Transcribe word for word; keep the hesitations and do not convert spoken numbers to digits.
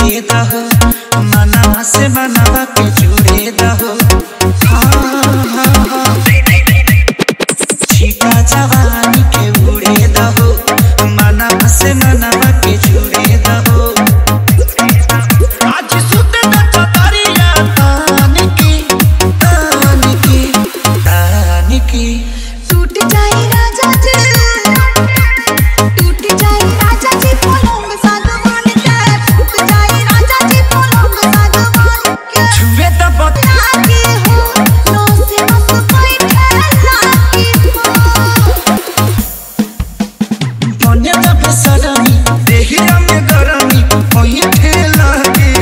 जुड़े दहो मनवा से मनवा के जुड़े दहो छीटा जवानी के उड़े दहो मनवा से मनवा के जुड़े दहो आज सुते न चतरिया तान की तान की तान की टूट जाए राजा जी टूट जाए राजा जी पलंग सागवान के टूट जाए राजा जी पलंग सागवान के छुए तो बता के हो नो से बस कोई खेला की हो बने तो बेसरमी देहिया में गरमी ओही ठेला के